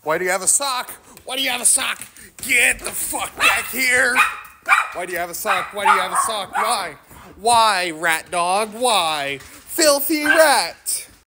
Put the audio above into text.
Why do you have a sock? Why do you have a sock? Get the fuck back here! Why do you have a sock? Why do you have a sock? Why? Why, rat dog? Why? Filthy rat!